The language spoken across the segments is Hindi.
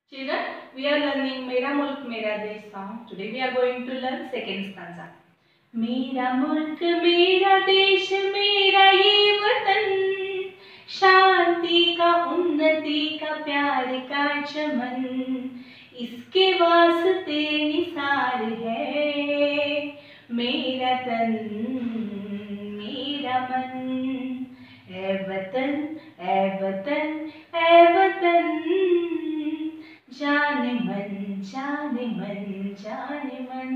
Children, we are learning Mera Mulk Mera Desh song. Today we are going to learn second stanza. मेरा मुल्क मेरा देश मेरा ये वतन, शांति का उन्नति का प्यार का चमन, इसके वास्ते निसार है मेरा तन मेरा मन। ऐ वतन ऐ वतन ऐ वतन, जाने मन जाने मन जाने मन।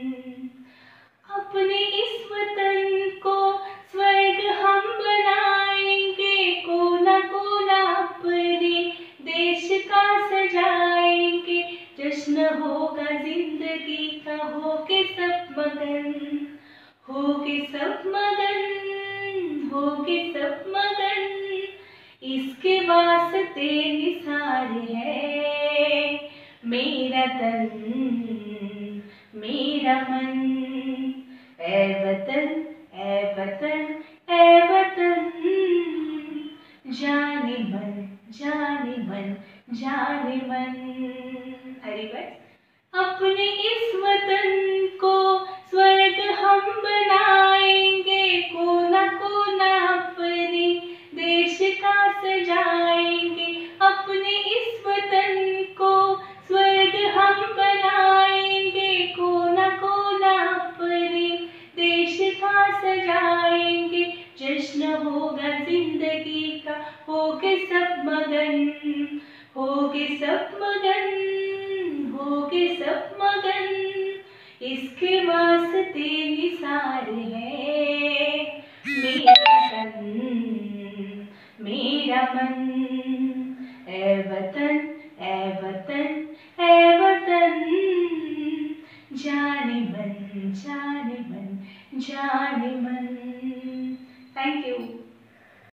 अपने इस वतन को स्वर्ग हम बनाएंगे, कोना कोना अपने देश का सजाएंगे। जश्न होगा जिंदगी का, होके सब मगन, होके सब मगन, होके सब मगन, इसके वास्ते निसार है मेरा तन मेरा मन। ऐ वतन ऐ वतन ऐ वतन, जाने मन जाने मन जाने मन। अपने इस वतन को स्वर्ग हम बनाएंगे, कोना कोना अपने देश का सजाएंगे। अपने इस वतन को स्वर्ग हम बनाएंगे, कोना कोना अपने देश का सजाएंगे। जश्न होगा जिंदगी का, होके सब मगन, होके सब मगन, होके सब मगन, इसके वास्ते निसार है मेरा तन मेरा मन। ऐ वतन ऐ वतन ऐ वतन, जाने मन जाने मन जाने मन। Thank you.